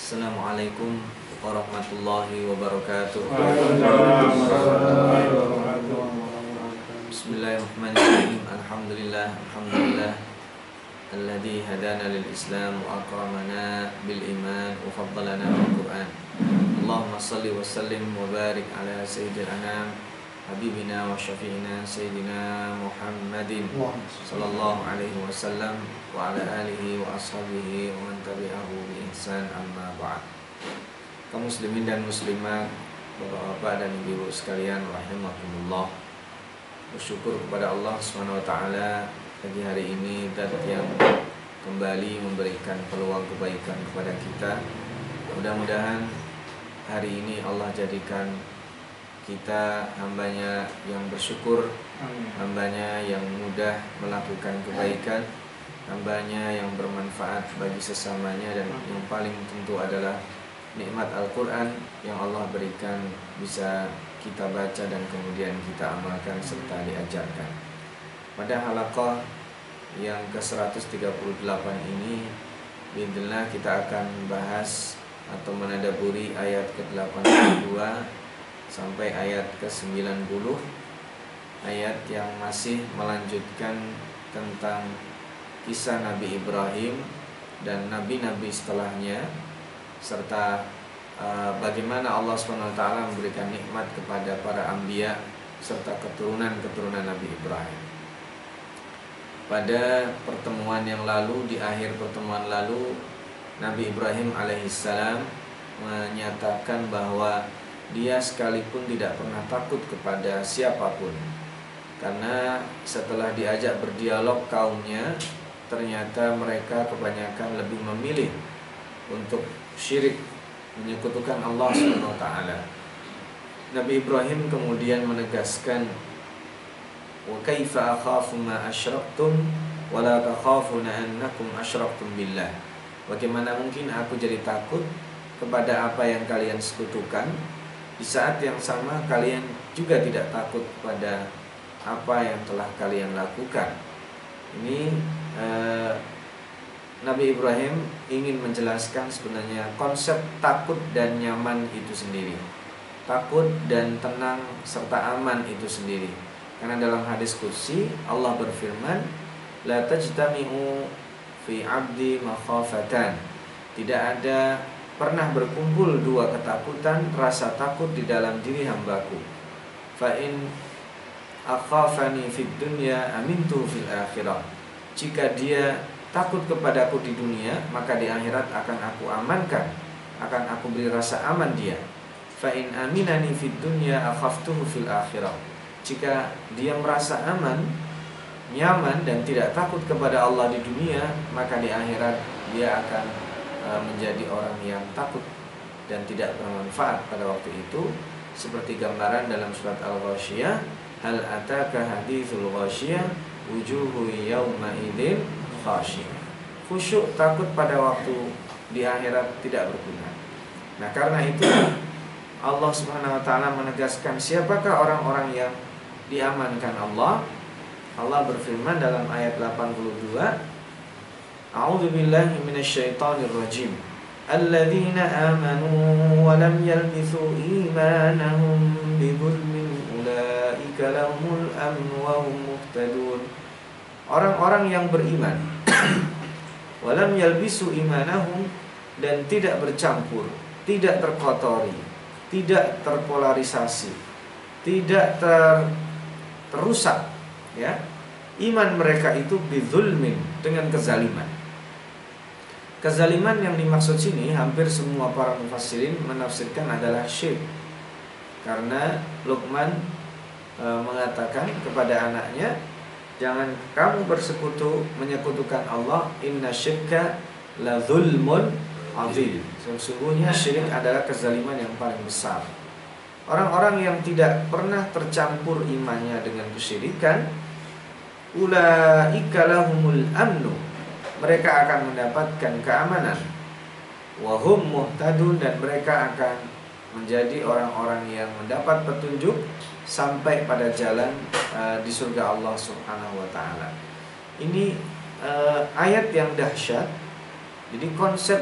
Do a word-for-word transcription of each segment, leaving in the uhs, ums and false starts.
Assalamualaikum warahmatullahi wabarakatuh. Bismillahirrahmanirrahim. Alhamdulillah, alhamdulillah alladzi hadana lil Islam wa akramana bil iman wa faddalana bil Qur'an. Allahumma shalli wa sallim wa barik ala sayyidil anam habibina wa syafi'ina sayyidina Muhammadin sallallahu alaihi wasallam wa ala alihi wa ashabihi wa man tabi'ahu bi ihsan, amma ba'd. Kaum muslimin dan muslimat, bapak-bapak dan ibu-ibu sekalian rahimakumullah, bersyukur kepada Allah subhanahu wa taala pagi hari ini dan yang kembali memberikan peluang kebaikan kepada kita. Mudah-mudahan hari ini Allah jadikan kita hambanya yang bersyukur, hambanya yang mudah melakukan kebaikan, hambanya yang bermanfaat bagi sesamanya, dan yang paling tentu adalah nikmat Al-Quran yang Allah berikan bisa kita baca dan kemudian kita amalkan serta diajarkan. Pada halaqah yang ke seratus tiga puluh delapan ini, bismillah kita akan bahas atau menadaburi ayat ke delapan puluh dua sampai ayat ke sembilan puluh, ayat yang masih melanjutkan tentang kisah Nabi Ibrahim dan nabi-nabi setelahnya, serta uh, bagaimana Allah subhanahu wa taala memberikan nikmat kepada para anbiya serta keturunan-keturunan Nabi Ibrahim. Pada pertemuan yang lalu, di akhir pertemuan lalu, Nabi Ibrahim alaihissalam menyatakan bahwa dia sekalipun tidak pernah takut kepada siapapun, karena setelah diajak berdialog kaumnya, ternyata mereka kebanyakan lebih memilih untuk syirik, menyekutukan Allah subhanahu wa taala. Nabi Ibrahim kemudian menegaskan, wa kaifa akhafu ma asyraktum wa la takhafuna annakum asyraktum billah. Bagaimana mungkin aku jadi takut kepada apa yang kalian sekutukan, di saat yang sama kalian juga tidak takut kepada apa yang telah kalian lakukan. Ini eh, Nabi Ibrahim ingin menjelaskan sebenarnya konsep takut dan nyaman itu sendiri, takut dan tenang serta aman itu sendiri. Karena dalam hadis qudsi Allah berfirman, la tajtami'u fi 'abdi makhafatan. Tidak ada pernah berkumpul dua ketakutan, rasa takut di dalam diri hambaku. Fa in akhafani fid dunya amintu fil akhirah. Jika dia takut kepadaku di dunia, maka di akhirat akan aku amankan, akan aku beri rasa aman dia. Fa in aminani fid dunya akhaftuhu fil akhirah. Jika dia merasa aman, nyaman dan tidak takut kepada Allah di dunia, maka di akhirat dia akan menjadi orang yang takut dan tidak bermanfaat pada waktu itu, seperti gambaran dalam surat Al-Ghasyiyah, hal ataka hadithul ghasyiyah wujuhu yawma idzin khasyiyah. Khusyuk takut pada waktu di akhirat tidak berguna. Nah, karena itu Allah Subhanahu wa taala menegaskan siapakah orang-orang yang diamankan Allah. Allah berfirman dalam ayat delapan puluh dua, A'udzu billahi minasyaitonir rajim. Alladzina amanu wa lam yalbithu imanahum bidzulmin ulaika lahumul amnu wa hum muhtadun. Orang-orang yang beriman wa lam yalbisu imanahum, dan tidak bercampur, tidak terkotori, tidak terpolarisasi, tidak ter, terusak, ya, iman mereka itu bidzulmin, dengan kezaliman. Kezaliman yang dimaksud sini hampir semua para mufassirin menafsirkan adalah syirik. Karena Luqman e, mengatakan kepada anaknya, jangan kamu bersekutu menyekutukan Allah, inna syirka la dzulmun adzim. Sesungguhnya syirik adalah kezaliman yang paling besar. Orang-orang yang tidak pernah tercampur imannya dengan kesyirikan, ulaika lahumul amnu, mereka akan mendapatkan keamanan, wa hum muhtadun, dan mereka akan menjadi orang-orang yang mendapat petunjuk sampai pada jalan uh, di surga Allah Subhanahu wa taala. Ini uh, ayat yang dahsyat. Jadi konsep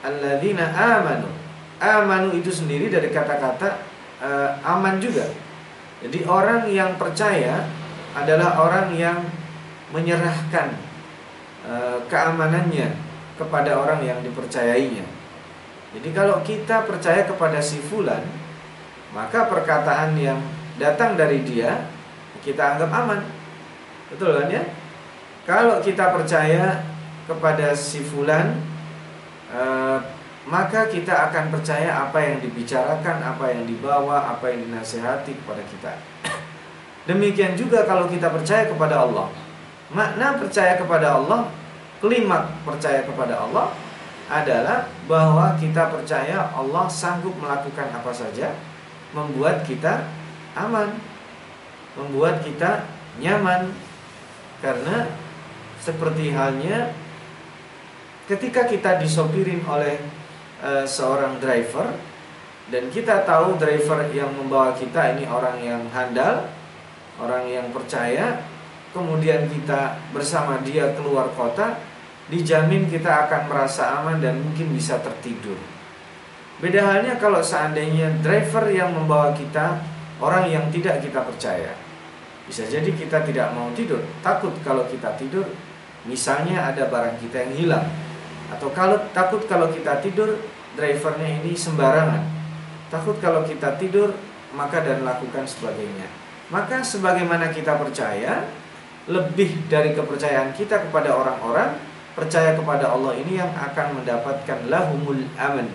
alladzina amanu. Amanu itu sendiri dari kata-kata uh, aman juga. Jadi orang yang percaya adalah orang yang menyerahkan uh, keamanannya kepada orang yang dipercayainya. Jadi kalau kita percaya kepada si fulan, maka perkataan yang datang dari dia kita anggap aman. Betul kan ya? Kalau kita percaya kepada si fulan, uh, maka kita akan percaya apa yang dibicarakan, apa yang dibawa, apa yang dinasihati kepada kita. Demikian juga kalau kita percaya kepada Allah. Makna percaya kepada Allah, kalimat percaya kepada Allah adalah bahwa kita percaya Allah sanggup melakukan apa saja, membuat kita aman, membuat kita nyaman. Karena seperti halnya ketika kita disopirin oleh uh, seorang driver, dan kita tahu driver yang membawa kita ini orang yang handal, orang yang percaya, kemudian kita bersama dia keluar kota, dijamin kita akan merasa aman dan mungkin bisa tertidur. Beda halnya kalau seandainya driver yang membawa kita orang yang tidak kita percaya. Bisa jadi kita tidak mau tidur, takut kalau kita tidur misalnya ada barang kita yang hilang, atau kalau takut kalau kita tidur drivernya ini sembarangan, takut kalau kita tidur maka dan lakukan sebagainya. Maka sebagaimana kita percaya, lebih dari kepercayaan kita kepada orang-orang, percaya kepada Allah ini yang akan mendapatkan lahumul aman.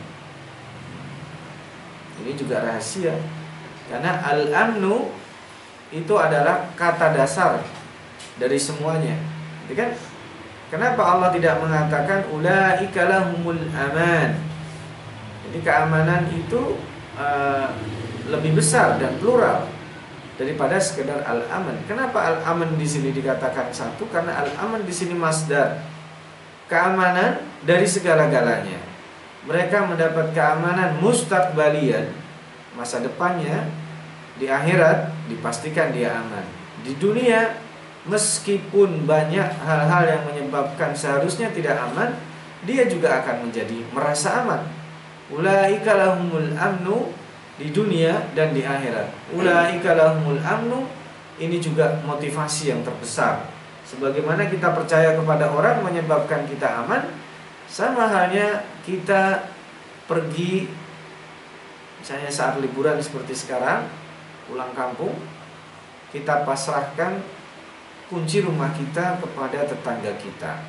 Ini juga rahasia, karena al-amnu itu adalah kata dasar dari semuanya. Jadi kan, kenapa Allah tidak mengatakan ulaika lahumul aman? Jadi keamanan itu uh, lebih besar dan plural daripada sekedar al-aman. Kenapa al-aman di sini dikatakan satu? Karena al-aman di sini masdar, keamanan dari segala-galanya. Mereka mendapat keamanan mustaqbalian, masa depannya, di akhirat dipastikan dia aman. Di dunia meskipun banyak hal-hal yang menyebabkan seharusnya tidak aman, dia juga akan menjadi merasa aman. Ulaika lahumul amnu di dunia dan di akhirat. Ulaika lahumul amnu, ini juga motivasi yang terbesar. Sebagaimana kita percaya kepada orang menyebabkan kita aman, sama halnya kita pergi misalnya saat liburan seperti sekarang, pulang kampung, kita pasrahkan kunci rumah kita kepada tetangga kita.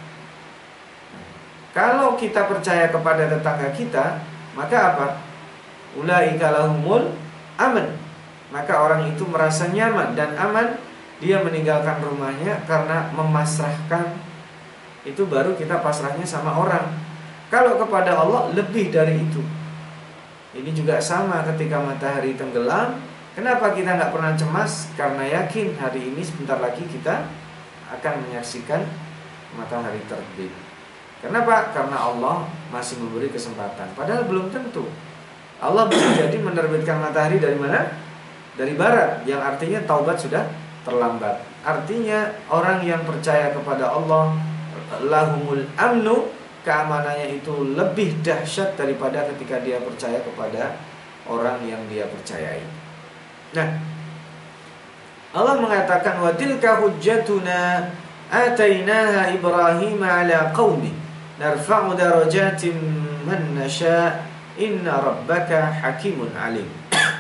Kalau kita percaya kepada tetangga kita, maka apa? Ulaika lahumul aman. Maka orang itu merasa nyaman dan aman, dia meninggalkan rumahnya karena memasrahkan. Itu baru kita pasrahnya sama orang. Kalau kepada Allah lebih dari itu. Ini juga sama ketika matahari tenggelam. Kenapa kita nggak pernah cemas? Karena yakin hari ini sebentar lagi kita akan menyaksikan matahari terbit. Kenapa? Karena Allah masih memberi kesempatan. Padahal belum tentu. Allah bisa jadi menerbitkan matahari dari mana? Dari barat, yang artinya taubat sudah terlambat. Artinya orang yang percaya kepada Allah, lahumul amnu, keamanannya itu lebih dahsyat daripada ketika dia percaya kepada orang yang dia percayai. Nah, Allah mengatakan wa tilka hujjatuna atainaha Ibrahim ala qaumi narfa'u darajatin man nasha inna rabbaka hakimun alim.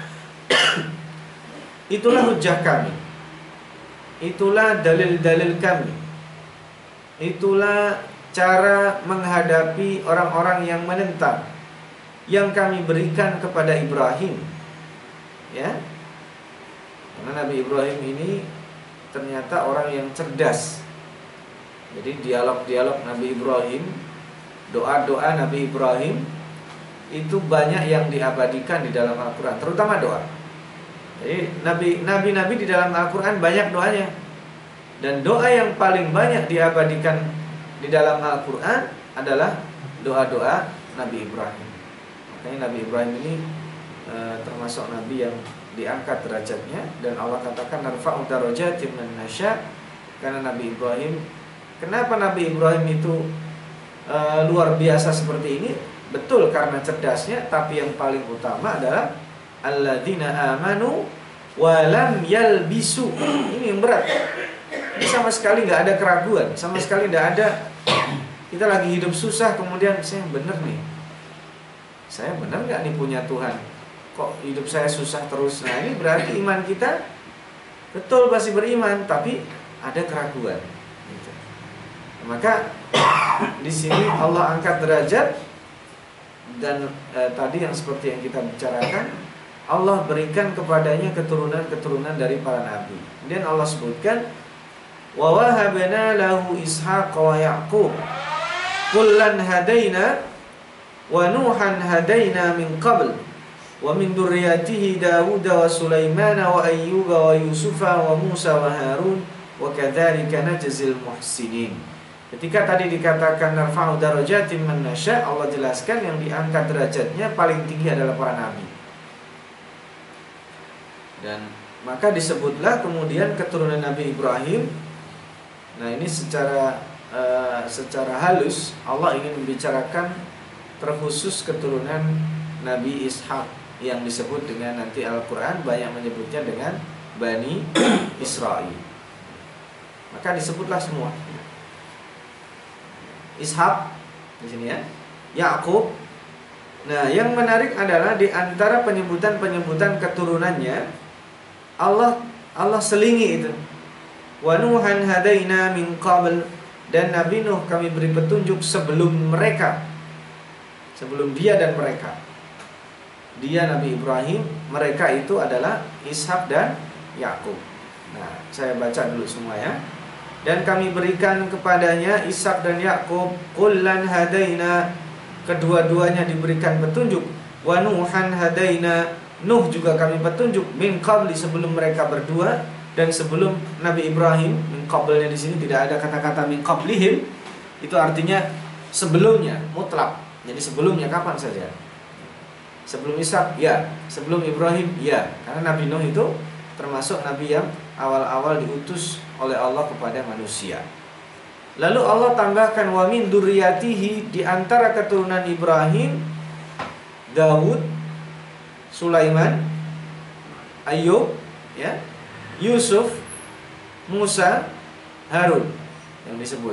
Itulah hujjah kami, itulah dalil-dalil kami, itulah cara menghadapi orang-orang yang menentang yang kami berikan kepada Ibrahim. Ya, karena Nabi Ibrahim ini ternyata orang yang cerdas. Jadi dialog-dialog Nabi Ibrahim, doa-doa Nabi Ibrahim itu banyak yang diabadikan di dalam Al-Quran, terutama doa. Jadi Nabi-Nabi di dalam Al-Quran banyak doanya. Dan doa yang paling banyak diabadikan di dalam Al-Quran adalah doa-doa Nabi Ibrahim. Makanya Nabi Ibrahim ini e, termasuk Nabi yang diangkat derajatnya. Dan Allah katakan narfa'u darajatin man nasya. Karena Nabi Ibrahim, kenapa Nabi Ibrahim itu e, luar biasa seperti ini? betul karena cerdasnya, tapi yang paling utama adalah alladzina amanu walam yalbisu. Ini yang berat. Ini sama sekali nggak ada keraguan, sama sekali nggak ada kita lagi hidup susah kemudian saya bener nih, saya bener nggak nih punya Tuhan, kok hidup saya susah terus. Nah ini berarti iman kita betul pasti beriman, tapi ada keraguan. Gitu. Maka di sini Allah angkat derajat dan eh, tadi yang seperti yang kita bicarakan, Allah berikan kepadanya keturunan-keturunan dari para nabi. Kemudian Allah sebutkan wa wahabna lahu Ishaq wa Yaqub kullan hadaina wa Nuhan hadaina min qabl wa min dzurriyyatihi Dawud wa Sulaiman wa Ayyub wa Yusuf wa Musa wa Harun wa kadzalika najzil muhsinin. Ketika tadi dikatakan narfa'u darajatin man nasya, Allah jelaskan yang diangkat derajatnya paling tinggi adalah para nabi. Dan maka disebutlah kemudian keturunan Nabi Ibrahim. Nah ini secara uh, secara halus Allah ingin membicarakan terkhusus keturunan Nabi Ishak yang disebut dengan nanti Al-Quran banyak menyebutnya dengan Bani Israel. Maka disebutlah semua Ishak di sini ya, Yakub. Nah yang menarik adalah di antara penyebutan-penyebutan keturunannya Allah Allah selingi itu. Wa Nuhan hadaina min qabl, dan Nabi Nuh kami beri petunjuk sebelum mereka, sebelum dia dan mereka. Dia Nabi Ibrahim, mereka itu adalah Ishak dan Yakub. Nah, saya baca dulu semua ya. Dan kami berikan kepadanya Ishak dan Yakub kullan hadaina, kedua-duanya diberikan petunjuk. Wa Nuhan hadaina, Nuh juga kami petunjuk min qabli, sebelum mereka berdua. Dan sebelum Nabi Ibrahim, min qablnya di sini tidak ada kata-kata min qablihim, itu artinya sebelumnya, mutlak. Jadi sebelumnya kapan saja. Sebelum Ishak, ya. Sebelum Ibrahim, ya. Karena Nabi Nuh itu termasuk Nabi yang awal-awal diutus oleh Allah kepada manusia. Lalu Allah tambahkan wa min dzurriyyatihi, di antara keturunan Ibrahim, Dawud, Sulaiman, Ayyub, ya, Yusuf, Musa, Harun yang disebut.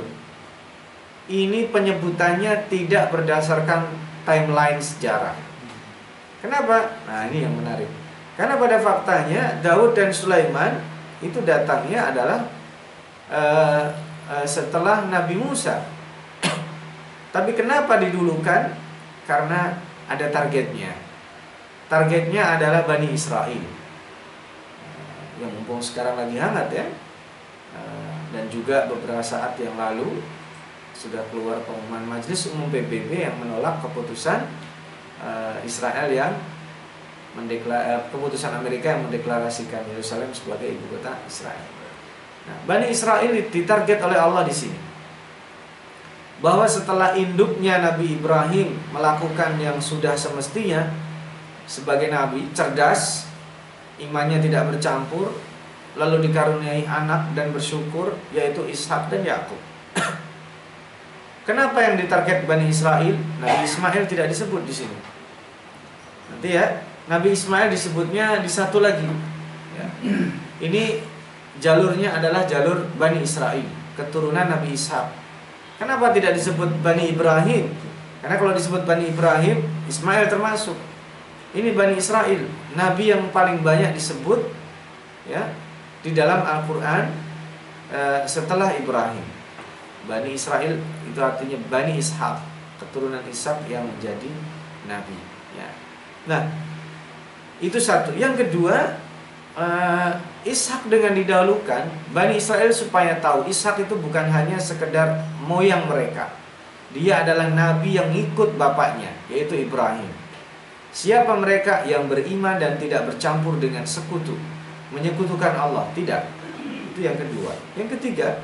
Ini penyebutannya tidak berdasarkan timeline sejarah. Kenapa? Nah ini yang menarik. Karena pada faktanya Daud dan Sulaiman itu datangnya adalah uh, uh, setelah Nabi Musa. Tapi kenapa didulukan? Karena ada targetnya. Targetnya adalah Bani Israel, yang mumpung sekarang lagi hangat ya, dan juga beberapa saat yang lalu sudah keluar pengumuman Majelis Umum P B B yang menolak keputusan Israel yang mendeklar, keputusan Amerika yang mendeklarasikan Yerusalem sebagai ibu kota Israel. Nah, Bani Israel ditarget oleh Allah di sini, bahwa setelah induknya Nabi Ibrahim melakukan yang sudah semestinya sebagai nabi, cerdas, imannya tidak bercampur, lalu dikaruniai anak dan bersyukur, yaitu Ishak dan Yakub. Kenapa yang ditarget Bani Israel? Nabi Ismail tidak disebut di sini. Nanti ya, Nabi Ismail disebutnya di satu lagi. Ya. Ini jalurnya adalah jalur Bani Israel, keturunan Nabi Ishak. Kenapa tidak disebut Bani Ibrahim? Karena kalau disebut Bani Ibrahim, Ismail termasuk. Ini Bani Israel, nabi yang paling banyak disebut ya di dalam Al-Quran e, setelah Ibrahim. Bani Israel itu artinya Bani Ishak, keturunan Ishak yang menjadi nabi ya. Nah itu satu. Yang kedua, e, Ishak dengan didahulukan Bani Israel supaya tahu Ishak itu bukan hanya sekedar moyang mereka. Dia adalah nabi yang ikut bapaknya, yaitu Ibrahim. Siapa mereka? Yang beriman dan tidak bercampur dengan sekutu, menyekutukan Allah, tidak. Itu yang kedua. Yang ketiga,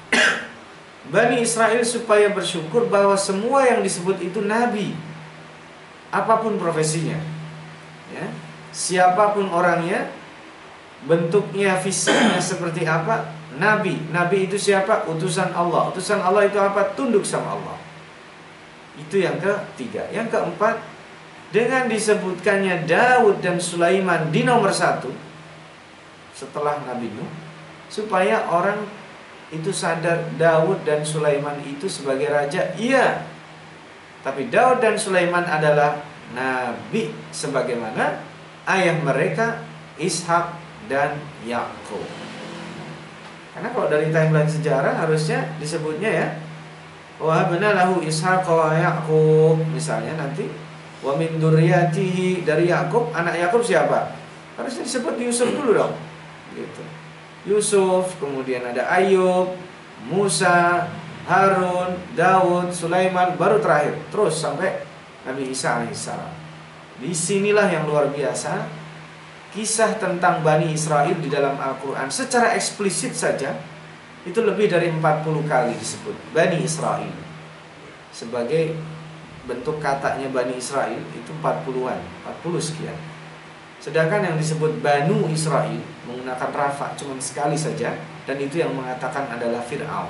Bani Israel supaya bersyukur bahwa semua yang disebut itu nabi, apapun profesinya ya, siapapun orangnya, bentuknya, fisiknya seperti apa, nabi. Nabi itu siapa? Utusan Allah. Utusan Allah itu apa? Tunduk sama Allah. Itu yang ketiga. Yang keempat, dengan disebutkannya Daud dan Sulaiman di nomor satu setelah Nabi Nuh, supaya orang itu sadar Daud dan Sulaiman itu sebagai raja, iya. Tapi Daud dan Sulaiman adalah nabi sebagaimana ayah mereka Ishak dan Yakub. Karena kalau dari timeline sejarah harusnya disebutnya ya, wahabna lahu Ishaq wa Yakub, misalnya nanti wa min dzurriyyatihi, dari Yakub, anak Yakub siapa? Harusnya disebut Yusuf dulu dong. Gitu. Yusuf, kemudian ada Ayub, Musa, Harun, Daud, Sulaiman, baru terakhir terus sampai Nabi Isa alaihissalam. Disinilah yang luar biasa, kisah tentang Bani Israel di dalam Al-Quran secara eksplisit saja itu lebih dari empat puluh kali disebut Bani Israel. Sebagai bentuk katanya Bani Israel itu empat puluhan, empat puluh sekian. Sedangkan yang disebut Banu Israel menggunakan rafa cuma sekali saja, dan itu yang mengatakan adalah Fir'aun.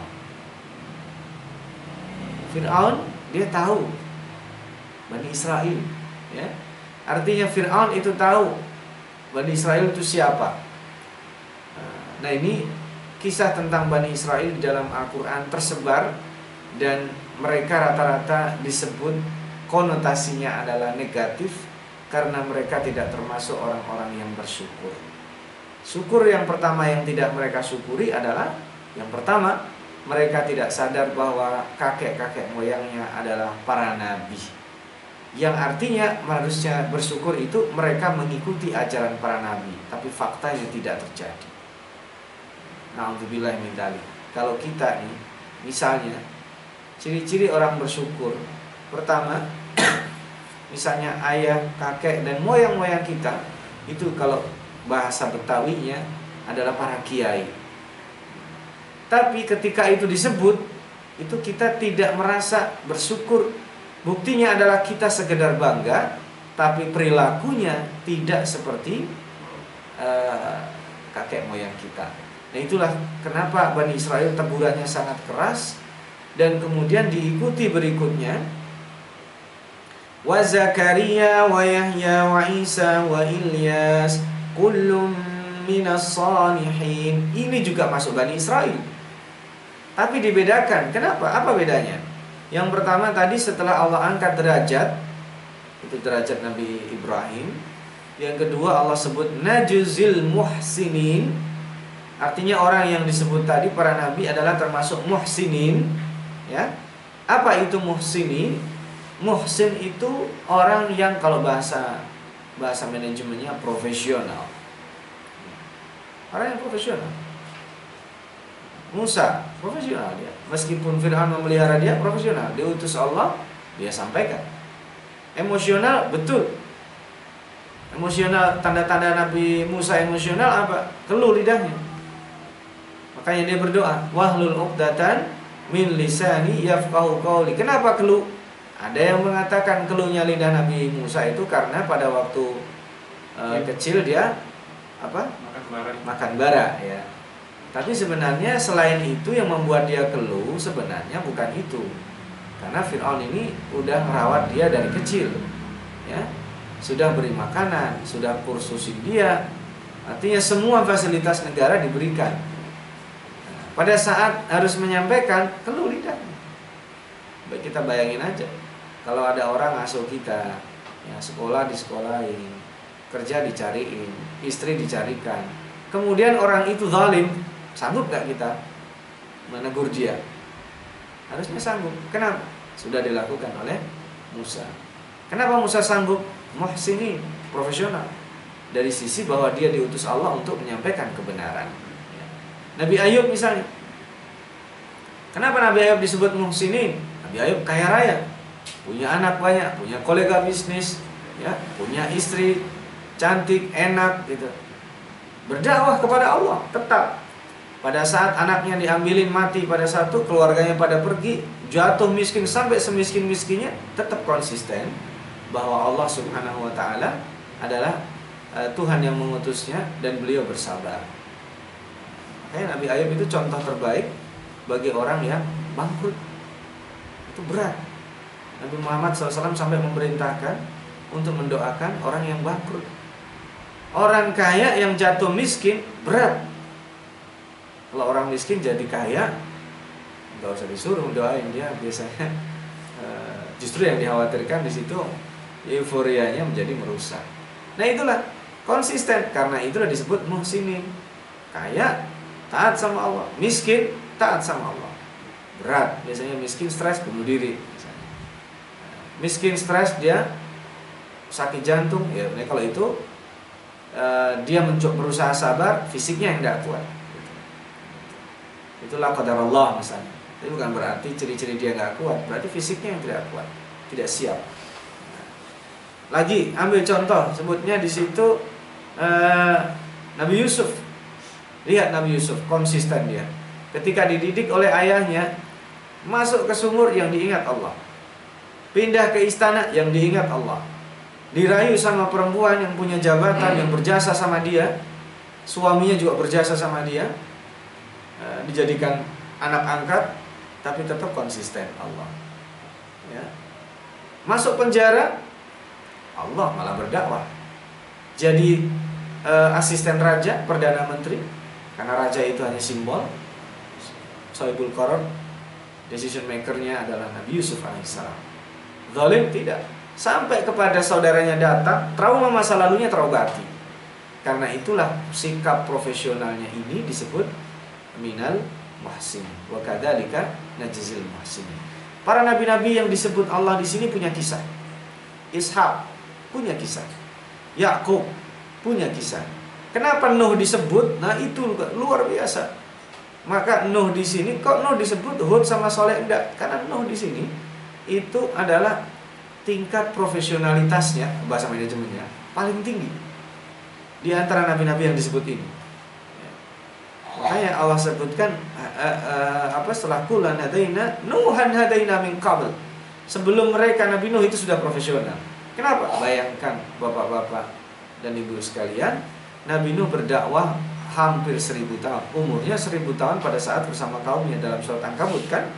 Fir'aun dia tahu Bani Israel, ya. Artinya Fir'aun itu tahu Bani Israel itu siapa. Nah, ini kisah tentang Bani Israel di dalam Al-Quran tersebar, dan mereka rata-rata disebut konotasinya adalah negatif karena mereka tidak termasuk orang-orang yang bersyukur. Syukur yang pertama yang tidak mereka syukuri adalah, yang pertama, mereka tidak sadar bahwa kakek-kakek moyangnya adalah para nabi. Yang artinya harusnya bersyukur itu mereka mengikuti ajaran para nabi, tapi faktanya tidak terjadi. Na'udzubillah min dzalik. Kalau kita nih, misalnya ciri-ciri orang bersyukur, pertama, misalnya ayah, kakek, dan moyang-moyang kita itu kalau bahasa Betawinya adalah para kiai. Tapi ketika itu disebut, itu kita tidak merasa bersyukur. Buktinya adalah kita sekedar bangga, tapi perilakunya tidak seperti uh, kakek moyang kita. Nah, itulah kenapa Bani Israel tegurannya sangat keras, dan kemudian diikuti berikutnya, wa Zakaria wa Yahya wa Isa wa Ilyas kullum minas salihin. Ini juga masuk Bani Israel, tapi dibedakan. Kenapa? Apa bedanya? Yang pertama tadi setelah Allah angkat derajat, itu derajat Nabi Ibrahim. Yang kedua Allah sebut najzil muhsinin, artinya orang yang disebut tadi para nabi adalah termasuk muhsinin, ya. Apa itu muhsinin? Muhsin itu orang yang kalau bahasa bahasa manajemennya profesional. Orang yang profesional. Musa profesional dia. Meskipun Fir'aun memelihara dia, profesional. Diutus Allah, dia sampaikan. Emosional, betul. Emosional, tanda-tanda Nabi Musa emosional apa? Keluh lidahnya. Makanya dia berdoa, wahlul uqdatan min lisani yafqahu qawli. Kenapa keluh? Ada yang mengatakan keluhnya lidah Nabi Musa itu karena pada waktu uh, kecil dia apa? Makan bara. Makan bara, ya. Tapi sebenarnya selain itu yang membuat dia keluh sebenarnya bukan itu. Karena Fir'aun ini udah merawat dia dari kecil, ya. Sudah beri makanan, sudah kursusin dia. Artinya semua fasilitas negara diberikan. Nah, pada saat harus menyampaikan, keluh lidah. Baik, kita bayangin aja. Kalau ada orang ngasuh kita, ya, sekolah di sekolahin, kerja dicariin, istri dicarikan, kemudian orang itu zalim, sanggup gak kita menegur dia? Harusnya sanggup. Kenapa? Sudah dilakukan oleh Musa. Kenapa Musa sanggup? Muhsinin, profesional. Dari sisi bahwa dia diutus Allah untuk menyampaikan kebenaran. Nabi Ayub misalnya. Kenapa Nabi Ayub disebut muhsinin? Nabi Ayub kaya raya, punya anak banyak, punya kolega bisnis, ya, punya istri cantik, enak, gitu. Berdakwah kepada Allah tetap. Pada saat anaknya diambilin mati, pada satu keluarganya pada pergi, jatuh miskin sampai semiskin-miskinnya, tetap konsisten bahwa Allah Subhanahu wa taala adalah uh, Tuhan yang mengutusnya dan beliau bersabar. Makanya Nabi Ayub itu contoh terbaik bagi orang yang bangkrut. Itu berat. Nabi Muhammad shallallahu alaihi wasallam sampai memerintahkan untuk mendoakan orang yang bangkrut. Orang kaya yang jatuh miskin berat. Kalau orang miskin jadi kaya, nggak usah disuruh doain dia, biasanya justru yang dikhawatirkan di situ euforianya menjadi merusak. Nah itulah konsisten, karena itulah disebut muhsinin. Kaya taat sama Allah, miskin taat sama Allah. Berat, biasanya miskin stres bunuh diri. Misalnya. Miskin stres dia sakit jantung, ya nah kalau itu uh, dia mencoba berusaha sabar, fisiknya yang tidak kuat. Itulah qadar Allah misalnya. Itu bukan berarti ciri-ciri dia nggak kuat, berarti fisiknya yang tidak kuat, tidak siap. Lagi ambil contoh, sebutnya di situ uh, Nabi Yusuf. Lihat Nabi Yusuf, konsisten dia. Ketika dididik oleh ayahnya, masuk ke sumur yang diingat Allah, pindah ke istana yang diingat Allah, dirayu sama perempuan yang punya jabatan, yang berjasa sama dia, suaminya juga berjasa sama dia, uh, dijadikan anak angkat, tapi tetap konsisten Allah. Ya. Masuk penjara, Allah malah berdakwah. Jadi e, asisten raja, perdana menteri, karena raja itu hanya simbol. Sohibul Qaror, decision makernya adalah Nabi Yusuf alaihissalam. Zalim tidak, sampai kepada saudaranya datang, trauma masa lalunya terobati. Karena itulah sikap profesionalnya ini disebut minal muhsin. Wa kadzalika najzil muhsinin. Para nabi-nabi yang disebut Allah di sini punya kisah. Ishak punya kisah. Yakub punya kisah. Kenapa Nuh disebut? Nah itu luar biasa. Maka Nuh di sini kok Nuh disebut Hud sama Saleh enggak? Karena Nuh di sini itu adalah tingkat profesionalitasnya, bahasa manajemennya paling tinggi di antara nabi-nabi yang disebut ini. Makanya Allah sebutkan uh, uh, apa setelah kulan hadaina nuhan hadaina min qabl. Sebelum mereka Nabi Nuh itu sudah profesional. Kenapa? Bayangkan bapak-bapak dan ibu sekalian, Nabi Nuh berdakwah hampir seribu tahun. Umurnya seribu tahun pada saat bersama kaumnya dalam surat Ankabut kan.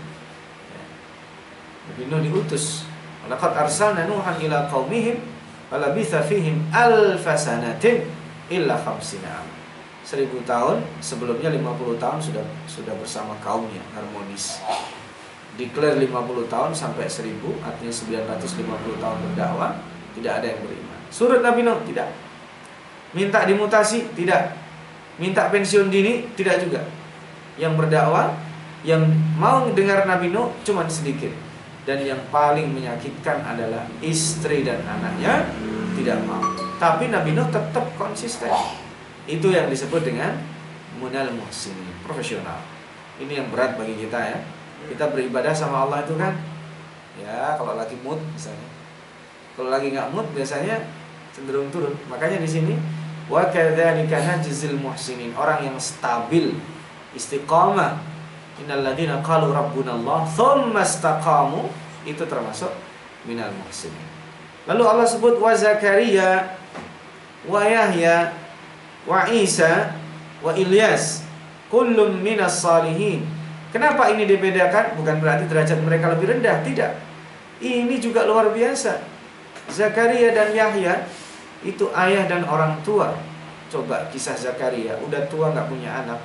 Nabi Nuh diutus. Laqad arsalna Nuhan ila qaumihim falabitha fihim alfa sanatin illa khamsina. Seribu tahun, sebelumnya lima puluh tahun sudah sudah bersama kaumnya, harmonis. Declare lima puluh tahun sampai seribu, artinya sembilan ratus lima puluh tahun berdakwah, tidak ada yang beriman. Surut Nabi Nuh, tidak. Minta dimutasi, tidak. Minta pensiun dini, tidak juga. Yang berdakwah, yang mau dengar Nabi Nuh cuma sedikit. Dan yang paling menyakitkan adalah istri dan anaknya tidak mau. Tapi Nabi Nuh tetap konsisten. Itu yang disebut dengan munal muhsinin, profesional. Ini yang berat bagi kita ya. Kita beribadah sama Allah itu kan, ya kalau lagi mood misalnya. Kalau lagi nggak mood biasanya cenderung turun. Makanya di sini wa kadzalika najzil muhsinin, orang yang stabil, istiqamah. Innal ladzina qalu rabbunallah tsumma istaqamu, itu termasuk minal muhsinin. Lalu Allah sebut wa Zakaria wa Yahya wa Isa wa Ilyas kullum minas salihin. Kenapa ini dibedakan? Bukan berarti derajat mereka lebih rendah, tidak. Ini juga luar biasa. Zakaria dan Yahya itu ayah dan orang tua. Coba kisah Zakaria, udah tua gak punya anak,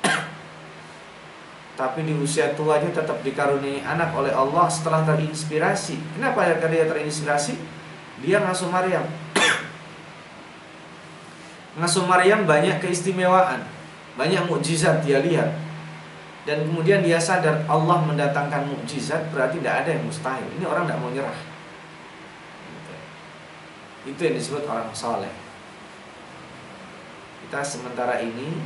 tapi di usia tuanya tetap dikaruniai anak oleh Allah setelah terinspirasi. Kenapa Zakaria terinspirasi? Dia ngasuh Maryam. Ngasuh Maryam banyak keistimewaan, banyak mukjizat dia lihat. Dan kemudian dia sadar Allah mendatangkan mukjizat, berarti tidak ada yang mustahil. Ini orang tidak mau nyerah. Itu yang disebut orang saleh. Kita sementara ini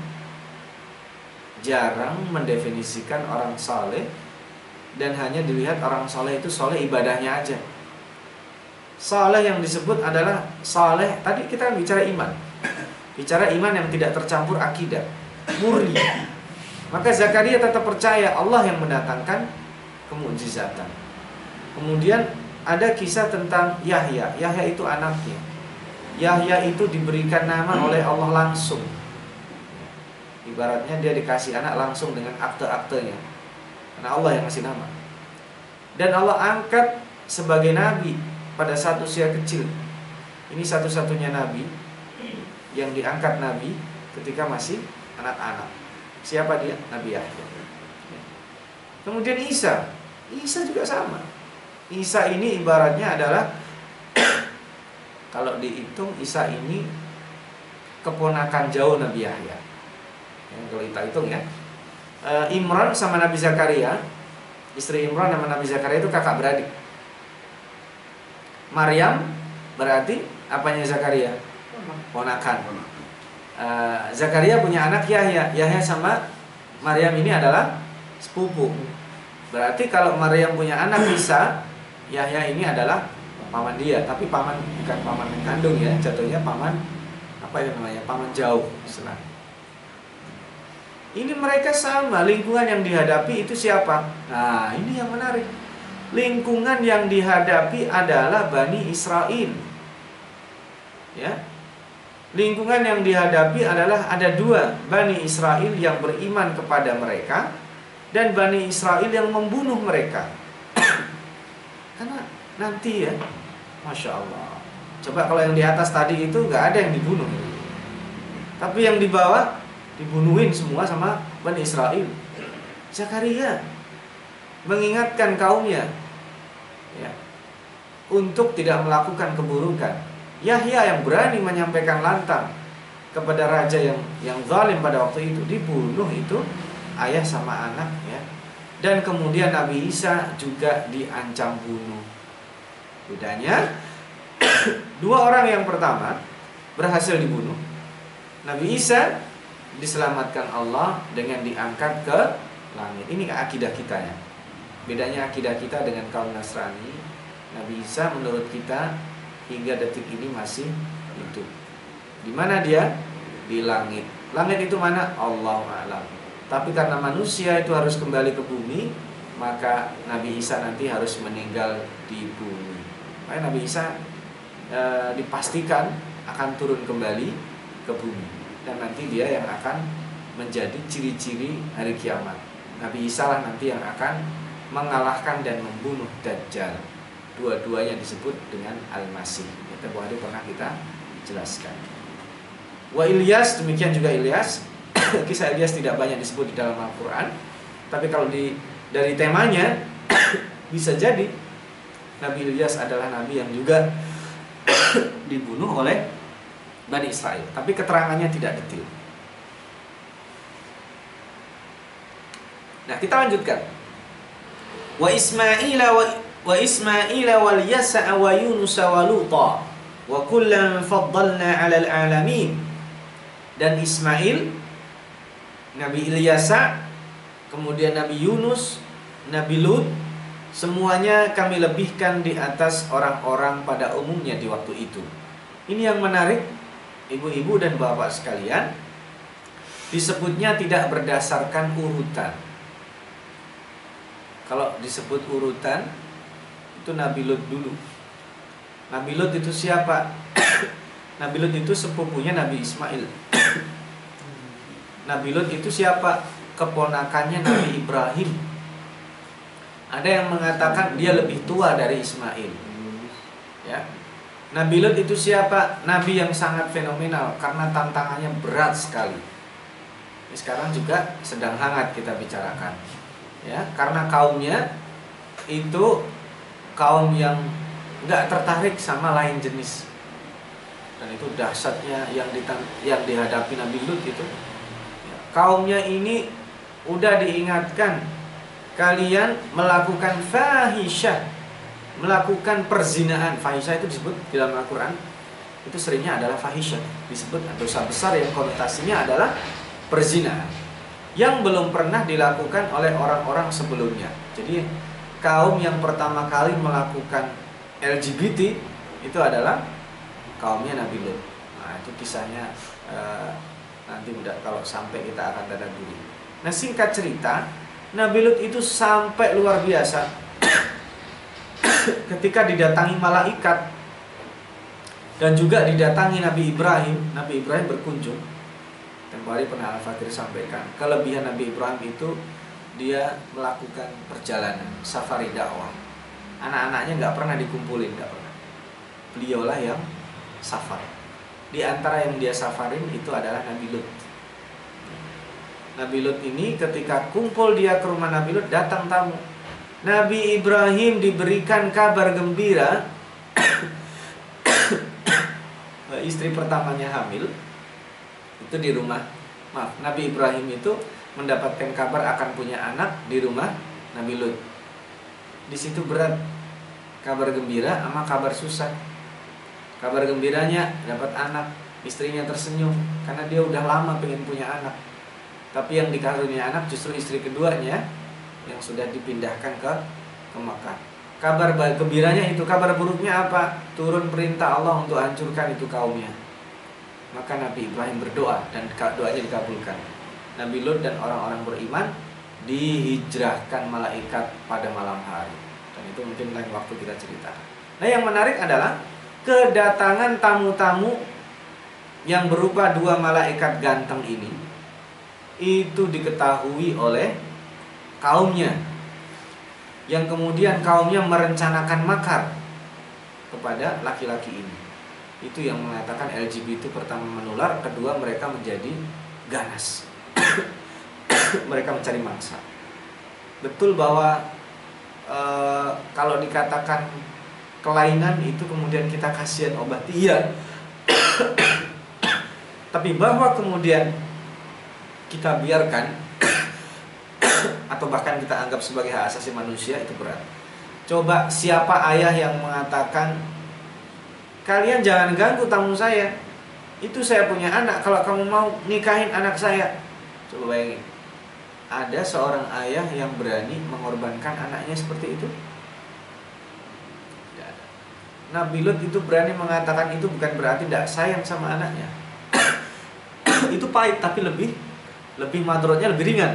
jarang mendefinisikan orang saleh, dan hanya dilihat orang saleh itu saleh ibadahnya aja. Saleh yang disebut adalah saleh, tadi kita bicara iman. Bicara iman yang tidak tercampur akidah, murni. Maka Zakaria tetap percaya Allah yang mendatangkan kemukjizatan. Kemudian ada kisah tentang Yahya. Yahya itu anaknya. Yahya itu diberikan nama oleh Allah langsung. Ibaratnya dia dikasih anak langsung dengan akte-aktenya, karena Allah yang ngasih nama. Dan Allah angkat sebagai nabi pada saat usia kecil. Ini satu-satunya nabi yang diangkat nabi ketika masih anak-anak. Siapa dia? Nabi Yahya. Kemudian Isa. Isa juga sama. Isa ini ibaratnya adalah kalau dihitung Isa ini keponakan jauh Nabi Yahya. Ya, kalau kita hitung ya. E, Imran sama Nabi Zakaria, istri Imran sama Nabi Zakaria itu kakak beradik. Maryam berarti apanya Zakaria? Ponakan. E, Zakaria punya anak Yahya. Yahya sama Maryam ini adalah sepupu. Berarti kalau Maryam punya anak Isa, Yahya ini adalah paman dia, tapi paman bukan paman kandung ya, jatuhnya paman apa itu namanya? Paman jauh istilahnya. Ini mereka sama, lingkungan yang dihadapi itu siapa? Nah, ini yang menarik. Lingkungan yang dihadapi adalah Bani Israel. Ya. Lingkungan yang dihadapi adalah ada dua, Bani Israel yang beriman kepada mereka dan Bani Israel yang membunuh mereka. Karena nanti ya, Masya Allah. Coba kalau yang di atas tadi itu gak ada yang dibunuh, tapi yang di bawah dibunuhin semua sama Bani Israel. Zakaria mengingatkan kaumnya ya, untuk tidak melakukan keburukan. Yahya yang berani menyampaikan lantang kepada raja yang yang zalim pada waktu itu, dibunuh itu ayah sama anak ya. Dan kemudian Nabi Isa juga diancam bunuh. Bedanya dua orang yang pertama berhasil dibunuh. Nabi Isa diselamatkan Allah dengan diangkat ke langit. Ini akidah kita ya. Bedanya akidah kita dengan kaum Nasrani. Nabi Isa menurut kita hingga detik ini masih hidup. Di mana dia? Di langit. Langit itu mana? Allahu a'lam. Tapi karena manusia itu harus kembali ke bumi, maka Nabi Isa nanti harus meninggal di bumi. Maka Nabi Isa e, dipastikan akan turun kembali ke bumi. Dan nanti dia yang akan menjadi ciri-ciri hari kiamat. Nabi Isa lah nanti yang akan mengalahkan dan membunuh Dajjal. Dua-duanya disebut dengan Al-Masih. Itu hari pernah kita jelaskan. Wa Ilyas, demikian juga Ilyas. Kisah Ilyas tidak banyak disebut di dalam Al-Quran, tapi kalau di dari temanya bisa jadi Nabi Ilyas adalah nabi yang juga dibunuh oleh Bani Israel, tapi keterangannya tidak detail. Nah, kita lanjutkan. Wa Ismaila wa, wa Ismaila wal Yasa wa Yunus wa Luta wa kullan faddalna 'alal 'alamin. Dan Ismail, Nabi Ilyasa, kemudian Nabi Yunus, Nabi Lut, semuanya kami lebihkan di atas orang-orang pada umumnya di waktu itu. Ini yang menarik. Ibu-ibu dan bapak sekalian, disebutnya tidak berdasarkan urutan. Kalau disebut urutan, itu Nabi Lut dulu. Nabi Lut itu siapa? Nabi Lut itu sepupunya Nabi Ismail. Nabi Lut itu siapa? Keponakannya Nabi Ibrahim. Ada yang mengatakan dia lebih tua dari Ismail. Ya. Nabi Lut itu siapa? Nabi yang sangat fenomenal karena tantangannya berat sekali. Ini sekarang juga sedang hangat kita bicarakan. Ya, karena kaumnya itu kaum yang nggak tertarik sama lain jenis. Dan itu dahsyatnya yang yang dihadapi Nabi Lut itu. Ya, kaumnya ini udah diingatkan, kalian melakukan fahisyah, melakukan perzinahan. Fahisyah itu disebut di dalam Al-Quran, itu seringnya adalah fahisyah, disebut dosa besar yang konotasinya adalah perzinahan, yang belum pernah dilakukan oleh orang-orang sebelumnya. Jadi kaum yang pertama kali melakukan L G B T itu adalah kaumnya Nabi Lut. Nah, itu kisahnya uh, nanti udah kalau sampai kita akan tadaburi. Nah, singkat cerita, Nabi Lut itu sampai luar biasa. Ketika didatangi malaikat dan juga didatangi Nabi Ibrahim, Nabi Ibrahim berkunjung. Tempoh hari pernah Al-Fakir sampaikan, kelebihan Nabi Ibrahim itu dia melakukan perjalanan safari dakwah. anak-anaknya nggak pernah dikumpulin, nggak pernah. Beliaulah yang safar. Di antara yang dia safarin itu adalah Nabi Lut. Nabi Lut ini ketika kumpul dia ke rumah Nabi Lut, datang tamu. Nabi Ibrahim diberikan kabar gembira istri pertamanya hamil. Itu di rumah, maaf, Nabi Ibrahim itu mendapatkan kabar akan punya anak di rumah Nabi Lut. Di situ berat kabar gembira sama kabar susah. Kabar gembiranya dapat anak, istrinya tersenyum karena dia udah lama pengen punya anak. Tapi yang dikaruniai anak justru istri keduanya yang sudah dipindahkan ke ke Makkah. Kabar gembiranya itu, kabar buruknya apa? Turun perintah Allah untuk hancurkan itu kaumnya. Maka Nabi Ibrahim berdoa dan doanya dikabulkan. Nabi Lut dan orang-orang beriman dihijrahkan malaikat pada malam hari. Dan itu mungkin lain waktu kita cerita. Nah, yang menarik adalah kedatangan tamu-tamu yang berupa dua malaikat ganteng ini itu diketahui oleh kaumnya, yang kemudian kaumnya merencanakan makar kepada laki-laki ini. Itu yang mengatakan L G B T pertama menular, kedua mereka menjadi ganas. Mereka mencari mangsa. Betul bahwa e, kalau dikatakan kelainan itu kemudian kita kasihan obati, iya. Tapi bahwa kemudian kita biarkan atau bahkan kita anggap sebagai hak asasi manusia, itu berat. Coba siapa ayah yang mengatakan kalian jangan ganggu tamu saya, itu saya punya anak, kalau kamu mau nikahin anak saya. Coba bayangin, ada seorang ayah yang berani mengorbankan anaknya seperti itu? Nabi Lut itu berani mengatakan itu bukan berarti tidak sayang sama anaknya. Itu pahit tapi lebih lebih madorotnya lebih ringan.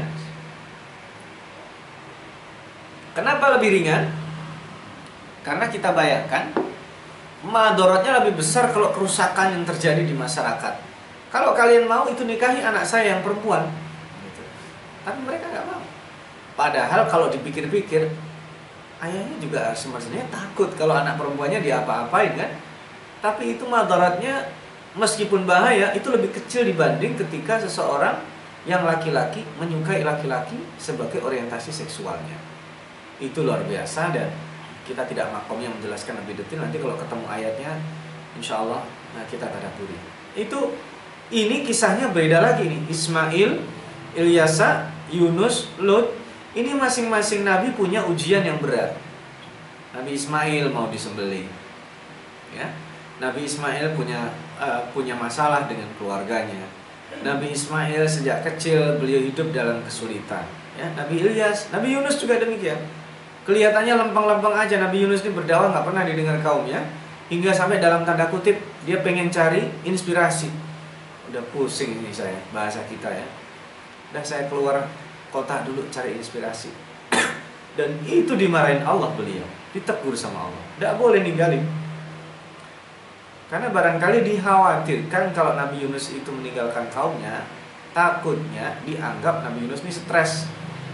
Kenapa lebih ringan? Karena kita bayangkan madorotnya lebih besar kalau kerusakan yang terjadi di masyarakat. Kalau kalian mau itu nikahi anak saya yang perempuan, gitu. Tapi mereka nggak mau. Padahal kalau dipikir-pikir, ayahnya juga sebenarnya takut kalau anak perempuannya diapa-apain kan. Tapi itu madaratnya meskipun bahaya itu lebih kecil dibanding ketika seseorang yang laki-laki menyukai laki-laki sebagai orientasi seksualnya. Itu luar biasa dan kita tidak makomnya menjelaskan lebih detail. Nanti kalau ketemu ayatnya insya Allah nah kita tadabburi. Itu ini kisahnya beda lagi nih. Ismail, Ilyasa, Yunus, Lut. Ini masing-masing nabi punya ujian yang berat. Nabi Ismail mau disembelih, ya. Nabi Ismail punya uh, punya masalah dengan keluarganya. Nabi Ismail sejak kecil beliau hidup dalam kesulitan. Ya. Nabi Ilyas, Nabi Yunus juga demikian. Kelihatannya lempeng-lempeng aja Nabi Yunus ini berdakwah nggak pernah didengar kaumnya, hingga sampai dalam tanda kutip dia pengen cari inspirasi. Udah pusing ini saya bahasa kita ya. Udah saya keluar kota dulu cari inspirasi. Dan itu dimarahin Allah beliau, ditegur sama Allah. Tidak boleh ninggalin. Karena barangkali dikhawatirkan kalau Nabi Yunus itu meninggalkan kaumnya, takutnya dianggap Nabi Yunus ini stres.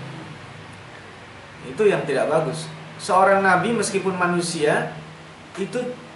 Itu yang tidak bagus. Seorang nabi meskipun manusia itu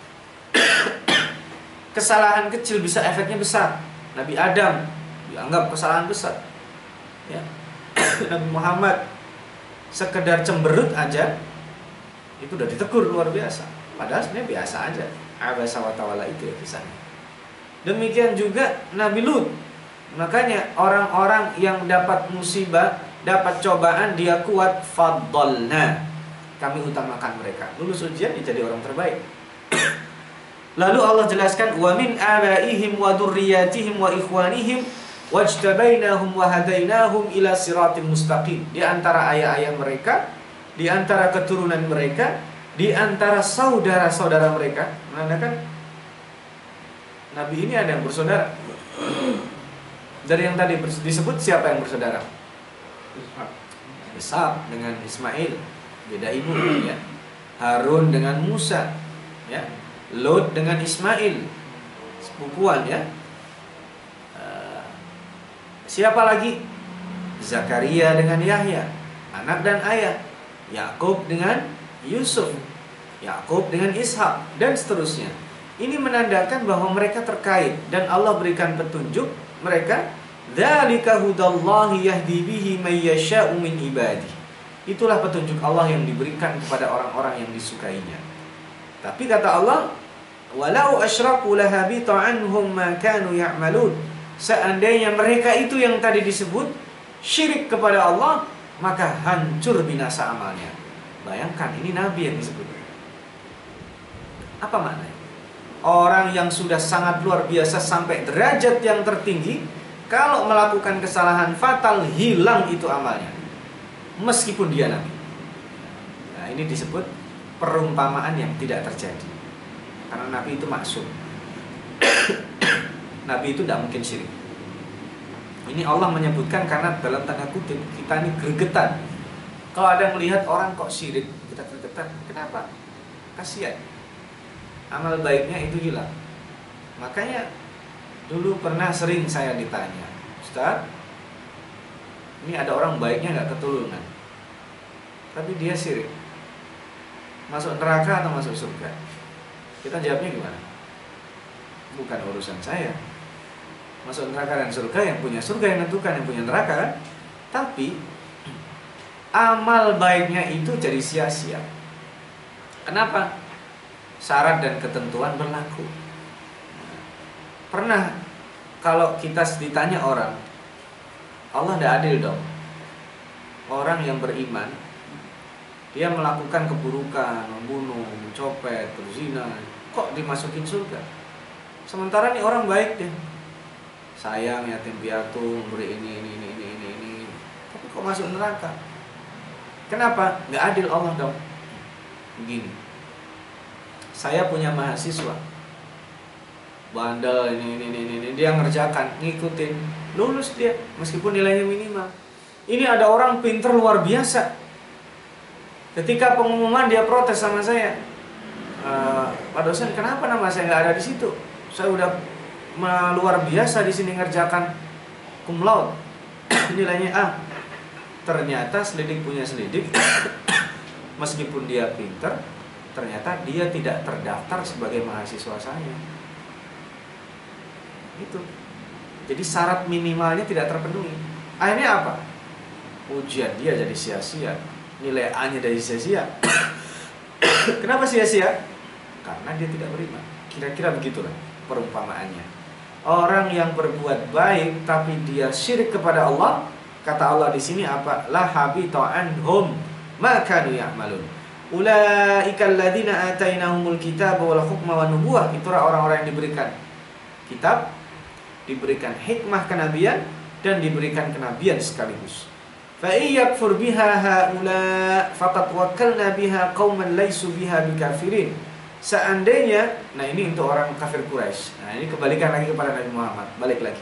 kesalahan kecil bisa efeknya besar. Nabi Adam dianggap kesalahan besar. Ya. Nabi Muhammad sekedar cemberut aja itu udah ditegur luar biasa. Padahal sebenarnya biasa aja. Abasa wa tawalla itu ya kisahnya. Demikian juga Nabi Lut. Makanya orang-orang yang dapat musibah, dapat cobaan, dia kuat, faddalna, kami utamakan mereka. Lulus ujian dia jadi orang terbaik. Lalu Allah jelaskan wa min abaihim wa dzurriyyatihim wa ikhwanihim wajtabainahum wa hadainahum ila siratim mustaqim. Di antara ayah-ayah mereka, di antara keturunan mereka, di antara saudara-saudara mereka, menandakan Nabi ini ada yang bersaudara. Dari yang tadi disebut siapa yang bersaudara? Ishak dengan Ismail, beda ibu ya. Harun dengan Musa, ya. Lot dengan Ismail, sepupuan ya. Uh, siapa lagi? Zakaria dengan Yahya, anak dan ayah. Yakub dengan Yusuf, Yakub dengan Ishak, dan seterusnya. Ini menandakan bahwa mereka terkait, dan Allah berikan petunjuk mereka. Dzalika hudallahi yahdi bihi may yasha'u min ibadihi. Itulah petunjuk Allah yang diberikan kepada orang-orang yang disukainya. Tapi kata Allah, walau asyraku lahabita anhum ma kanu ya'malun. Seandainya mereka itu yang tadi disebut syirik kepada Allah, maka hancur binasa amalnya. Bayangkan, ini Nabi yang disebut. Apa maknanya? Orang yang sudah sangat luar biasa sampai derajat yang tertinggi, kalau melakukan kesalahan fatal, hilang itu amalnya, meskipun dia Nabi. Nah, ini disebut perumpamaan yang tidak terjadi, karena Nabi itu maksum. Nabi itu tidak mungkin syirik. Ini Allah menyebutkan karena dalam tanda kutip kita ini gregetan. Kalau ada melihat orang kok syirik, kita gregetan. Kenapa? Kasihan, amal baiknya itu hilang. Makanya dulu pernah sering saya ditanya, Ustaz, ini ada orang baiknya nggak ketulungan, tapi dia syirik, masuk neraka atau masuk surga? Kita jawabnya gimana? Bukan urusan saya. Masuk neraka dan surga yang punya surga yang tentukan, yang punya neraka kan? Tapi amal baiknya itu jadi sia-sia. Kenapa? Syarat dan ketentuan berlaku. Pernah kalau kita ditanya orang, Allah tidak adil dong. Orang yang beriman, dia melakukan keburukan, membunuh, mencopet, berzina, kok dimasukin surga? Sementara nih orang baik deh, sayang yatim piatu, memberi ini, ini, ini, ini, ini, ini, tapi kok masuk neraka? Kenapa? Nggak adil Allah dong. Begini, saya punya mahasiswa, bandel ini, ini, ini, ini, dia ngerjakan, ngikutin, lulus dia, meskipun nilainya minimal. Ini ada orang pinter luar biasa. Ketika pengumuman dia protes sama saya, e, Pak dosen, kenapa nama saya nggak ada di situ? Saya udah luar biasa di sini ngerjakan cum laude, nilainya A. Ternyata selidik punya selidik, meskipun dia pinter, ternyata dia tidak terdaftar sebagai mahasiswa saya. Itu. Jadi syarat minimalnya tidak terpenuhi. Akhirnya apa? Ujian dia jadi sia-sia, nilai A-nya jadi sia-sia. Kenapa sia-sia? Karena dia tidak beriman. Kira-kira begitulah perumpamaannya. Orang yang berbuat baik tapi dia syirik kepada Allah, kata Allah di sini apa? La habita anhum ma kanu ya'malun. Ulaikal ladzina atainahumul kitaba wal hukma wan nubuwah. Itulah orang-orang yang diberikan kitab, diberikan hikmah kenabian, dan diberikan kenabian sekaligus. Fa iyyakfur biha haula faqad wakkalna biha qauman laisu biha bikafirin. Seandainya, nah ini untuk orang kafir Quraisy. Nah, ini kebalikan lagi kepada Nabi Muhammad, balik lagi.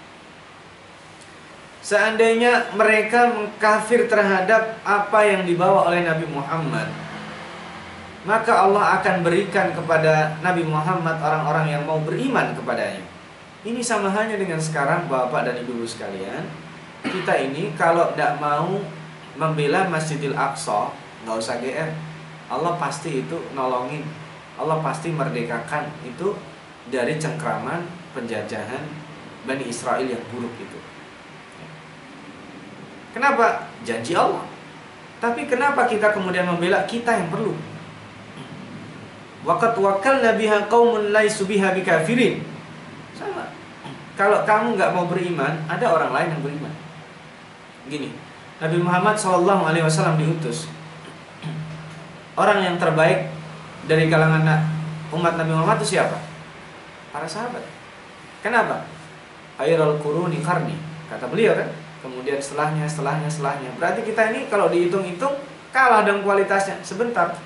Seandainya mereka mengkafir terhadap apa yang dibawa oleh Nabi Muhammad, maka Allah akan berikan kepada Nabi Muhammad orang-orang yang mau beriman kepadanya. Ini sama halnya dengan sekarang Bapak dan Ibu sekalian. Kita ini kalau tidak mau membela Masjidil Aqsa, nggak usah G R. Allah pasti itu nolongin. Allah pasti merdekakan itu dari cengkraman penjajahan Bani Israel yang buruk itu. Kenapa? Janji Allah. Tapi kenapa kita kemudian membela? Kita yang perlu. Waqad wakkalna biha qaumun laisu biha bikafirin. Sama. Kalau kamu nggak mau beriman, ada orang lain yang beriman. Gini, Nabi Muhammad shallallahu alaihi wasallam diutus. Orang yang terbaik dari kalangan umat Nabi Muhammad itu siapa? Para sahabat. Kenapa? Khairul quruni qarni, kata beliau kan. Kemudian setelahnya, setelahnya, setelahnya. Berarti kita ini kalau dihitung-hitung kalah dengan kualitasnya sebentar.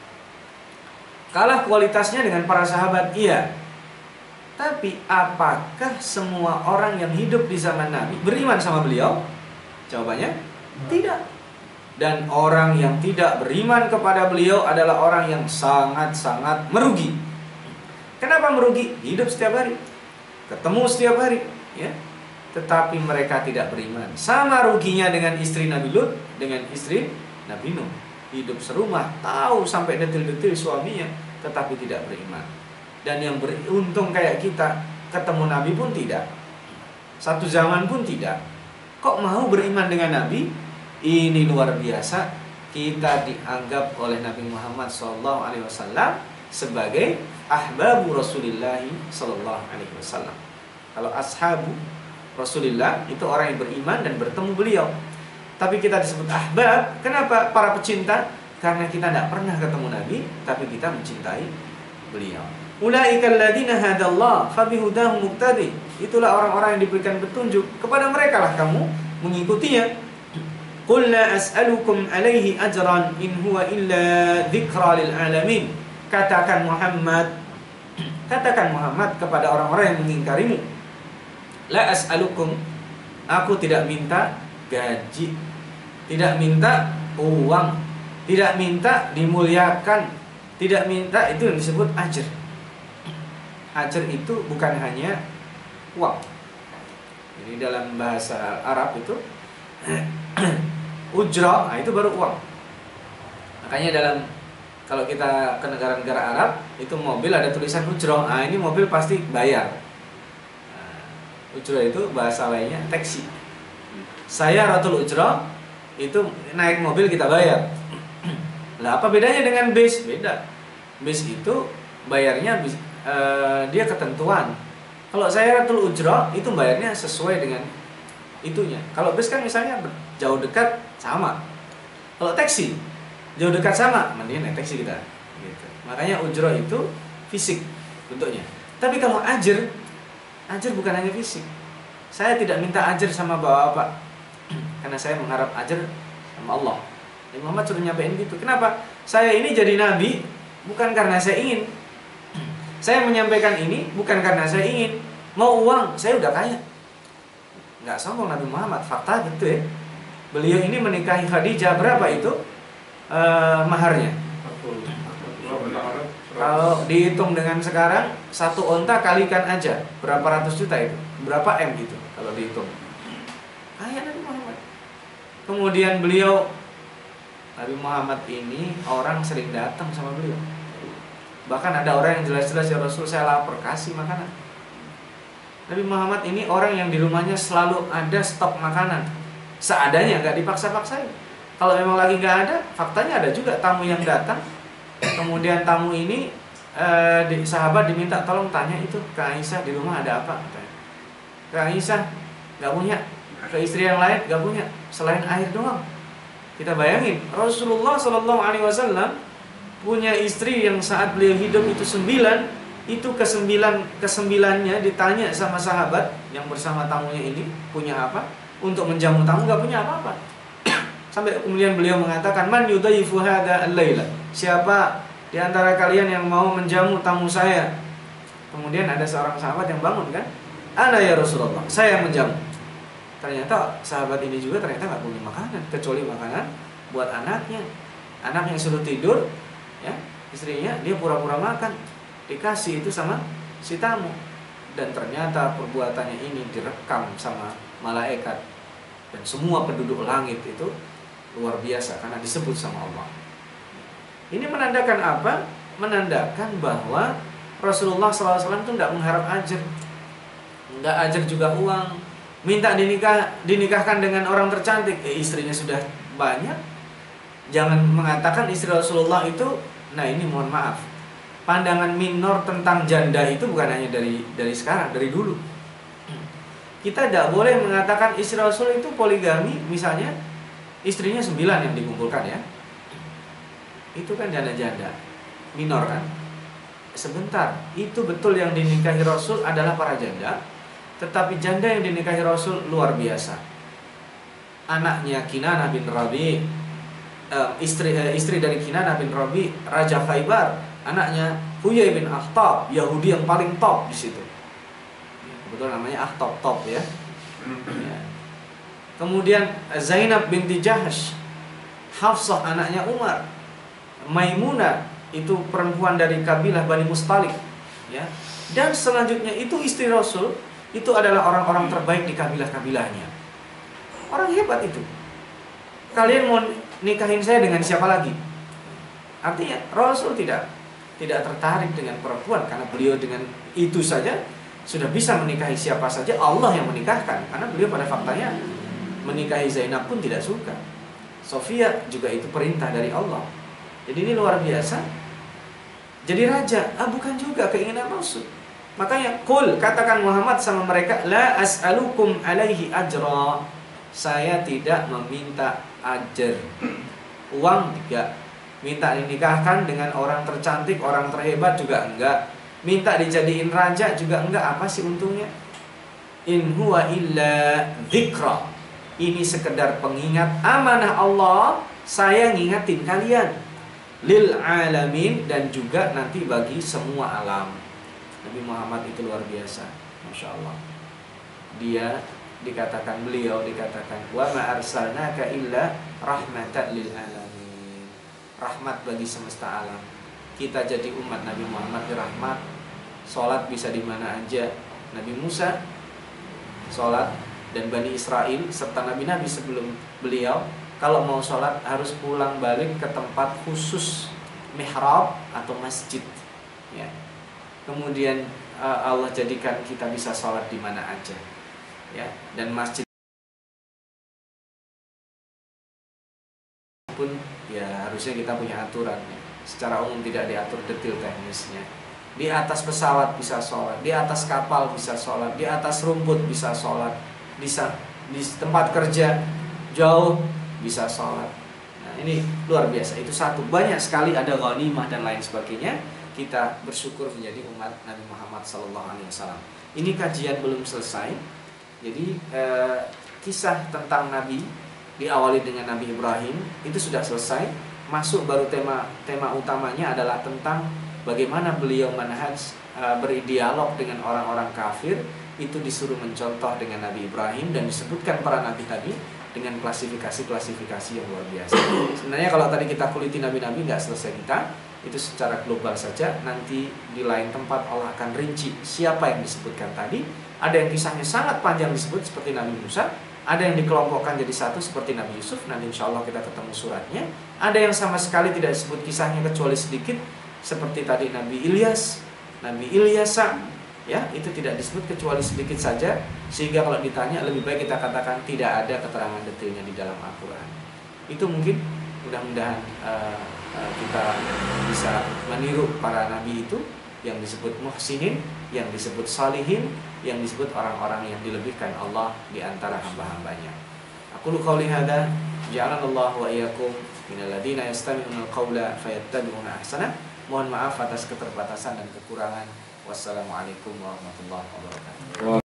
Kalah kualitasnya dengan para sahabat, iya. Tapi apakah semua orang yang hidup di zaman Nabi beriman sama beliau? Jawabannya tidak. Dan orang yang tidak beriman kepada beliau adalah orang yang sangat-sangat merugi. Kenapa merugi? Hidup setiap hari, ketemu setiap hari, ya. Tetapi mereka tidak beriman. Sama ruginya dengan istri Nabi Lut, dengan istri Nabi Nuh. hidup serumah, tahu sampai detil-detil suaminya, tetapi tidak beriman. Dan yang beruntung kayak kita, ketemu Nabi pun tidak, satu zaman pun tidak. Kok mau beriman dengan Nabi? Ini luar biasa. Kita dianggap oleh Nabi Muhammad shallallahu alaihi wasallam sebagai ahbabu Rasulullah shallallahu alaihi wasallam. Kalau ashabu Rasulullah itu orang yang beriman dan bertemu beliau. Tapi kita disebut ahbab. Kenapa? Para pecinta. Karena kita tidak pernah ketemu Nabi, tapi kita mencintai beliau. Ulaikal ladzina hadallah fabihudahu muqtadi. Itulah orang-orang yang diberikan petunjuk, kepada mereka lah kamu mengikutinya. Qul la as'alukum alaihi ajran in huwa illa dzikra lil alamin. Katakan Muhammad, katakan Muhammad kepada orang-orang yang mengingkarimu, la as'alukum, aku tidak minta gaji, tidak minta uang, tidak minta dimuliakan, tidak minta, itu yang disebut ajr. Ajr itu bukan hanya uang. Jadi dalam bahasa Arab itu ujrah, nah itu baru uang. Makanya dalam, kalau kita ke negara-negara Arab, itu mobil ada tulisan ujrah. Nah ini mobil pasti bayar. Nah, ujrah itu bahasa lainnya taksi. Saya ratul ujrah, itu naik mobil kita bayar. Lah apa bedanya dengan bis? Beda. Bis itu bayarnya uh, dia ketentuan. Kalau saya ratul ujrah itu bayarnya sesuai dengan itunya. Kalau bis kan misalnya jauh dekat sama. Kalau taksi jauh dekat sama, mending naik taksi kita. Gitu. Makanya ujrah itu fisik bentuknya. Tapi kalau ajr, ajr bukan hanya fisik. Saya tidak minta ajr sama bapak-bapak, karena saya mengharap ajr sama Allah. Nabi Muhammad sudah nyampein gitu. Kenapa? Saya ini jadi nabi bukan karena saya ingin. Saya menyampaikan ini bukan karena saya ingin. Mau uang, saya udah kaya. Nggak sombong Nabi Muhammad, fakta gitu ya. Beliau ini menikahi Khadijah, berapa itu e, maharnya? Kalau dihitung dengan sekarang, satu onta kalikan aja, berapa ratus juta itu? Berapa M gitu kalau dihitung? Kaya Nabi Muhammad. Kemudian beliau, Nabi Muhammad ini orang sering datang sama beliau. Bahkan ada orang yang jelas-jelas, ya Rasul saya lapar, kasih makanan. Nabi Muhammad ini orang yang di rumahnya selalu ada stok makanan, seadanya, nggak dipaksa-paksain. Kalau memang lagi nggak ada, faktanya ada juga tamu yang datang. Kemudian tamu ini eh, di, sahabat diminta tolong tanya itu ke Aisyah di rumah ada apa? Ke Aisyah nggak punya, ke istri yang lain nggak punya, selain air doang. Kita bayangin Rasulullah Shallallahu Alaihi Wasallam punya istri yang saat beliau hidup itu sembilan, itu kesembilan kesembilannya ditanya sama sahabat yang bersama tamunya ini punya apa untuk menjamu tamu, nggak punya apa-apa. Sampai kemudian beliau mengatakan, man yudayyifu hadha al-laila, siapa di antara kalian yang mau menjamu tamu saya? Kemudian ada seorang sahabat yang bangun kan, ana ya Rasulullah, saya yang menjamu. Ternyata sahabat ini juga ternyata nggak punya makanan kecuali makanan buat anaknya. Anaknya suruh tidur, ya istrinya dia pura-pura makan, dikasih itu sama si tamu. Dan ternyata perbuatannya ini direkam sama malaikat dan semua penduduk langit. Itu luar biasa karena disebut sama Allah. Ini menandakan apa? Menandakan bahwa Rasulullah shallallahu alaihi wasallam itu tidak mengharap ajr, tidak ajr juga uang. Minta dinikah, dinikahkan dengan orang tercantik, eh, istrinya sudah banyak. Jangan mengatakan istri Rasulullah itu, nah ini mohon maaf, pandangan minor tentang janda itu bukan hanya dari dari sekarang, dari dulu. Kita tidak boleh mengatakan istri Rasul itu poligami, misalnya istrinya sembilan yang dikumpulkan ya. Itu kan janda-janda minor kan. Sebentar, itu betul yang dinikahi Rasul adalah para janda. Tetapi janda yang dinikahi Rasul luar biasa. Anaknya Kinanah bin Rabi, uh, istri uh, istri dari Kinanah bin Rabi, Raja Khaybar. Anaknya Huyai bin Akhtab, Yahudi yang paling top di situ. Betul namanya Akhtab, top ya. Ya. Kemudian Zainab binti Jahsh, Hafsah anaknya Umar, Maimunah itu perempuan dari kabilah Bani Mustalik, ya. Dan selanjutnya itu istri Rasul. Itu adalah orang-orang terbaik di kabilah-kabilahnya. Orang hebat itu. Kalian mau nikahin saya dengan siapa lagi? Artinya Rasul tidak tidak tertarik dengan perempuan, karena beliau dengan itu saja sudah bisa menikahi siapa saja. Allah yang menikahkan, karena beliau pada faktanya menikahi Zainab pun tidak suka. Sofia juga itu perintah dari Allah. Jadi ini luar biasa. Jadi raja, ah bukan juga keinginan Rasul. Makanya kul, katakan Muhammad sama mereka, la as'alukum alaihi ajra. Saya tidak meminta ajar, uang tidak. Minta dinikahkan dengan orang tercantik, orang terhebat juga enggak. Minta dijadiin raja juga enggak. Apa sih untungnya? In huwa illa dzikra. Ini sekedar pengingat amanah Allah. Saya ngingatin kalian lil alamin, dan juga nanti bagi semua alam. Nabi Muhammad itu luar biasa, Masya Allah. Dia dikatakan, beliau dikatakan, wa ma arsalnaka illa rahmatan lil alamin. Rahmat bagi semesta alam. Kita jadi umat Nabi Muhammad rahmat. Sholat bisa di mana aja. Nabi Musa sholat, dan Bani Israel serta Nabi-Nabi sebelum beliau, kalau mau sholat harus pulang balik ke tempat khusus, mihrab atau masjid, ya. Kemudian Allah jadikan kita bisa sholat di mana aja, ya. Dan masjid pun ya harusnya kita punya aturan, ya. Secara umum tidak diatur detail teknisnya. Di atas pesawat bisa sholat, di atas kapal bisa sholat, di atas rumput bisa sholat, di, di tempat kerja jauh bisa sholat. Nah ini luar biasa. Itu satu, banyak sekali ada ghanimah dan lain sebagainya. Kita bersyukur menjadi umat Nabi Muhammad sallallahu alaihi wasallam. Ini kajian belum selesai. Jadi eh, kisah tentang Nabi diawali dengan Nabi Ibrahim itu sudah selesai. Masuk baru tema tema utamanya adalah tentang bagaimana beliau manhaj uh, berdialog dengan orang-orang kafir. Itu disuruh mencontoh dengan Nabi Ibrahim, dan disebutkan para nabi tadi dengan klasifikasi-klasifikasi yang luar biasa. Sebenarnya kalau tadi kita kuliti nabi-nabi nggak selesai kita, itu secara global saja. Nanti di lain tempat Allah akan rinci siapa yang disebutkan tadi. Ada yang kisahnya sangat panjang disebut seperti Nabi Musa, ada yang dikelompokkan jadi satu seperti Nabi Yusuf. Nanti insya Allah kita ketemu suratnya. Ada yang sama sekali tidak disebut kisahnya kecuali sedikit, seperti tadi Nabi Ilyas, Nabi Ilyasa, ya, itu tidak disebut kecuali sedikit saja. Sehingga kalau ditanya lebih baik kita katakan tidak ada keterangan detailnya di dalam Al-Quran. Itu mungkin mudah-mudahan uh, uh, kita bisa meniru para nabi itu, yang disebut muhsinin, yang disebut salihin, yang disebut orang-orang yang dilebihkan Allah di antara hamba-hambanya. Aqulu qouli hadza, ja'alanallahu wa iyyakum minal ladzina yastami'una al-qaula fayattabi'una ahsana. Mohon maaf atas keterbatasan dan kekurangan. Wassalamualaikum warahmatullahi wabarakatuh.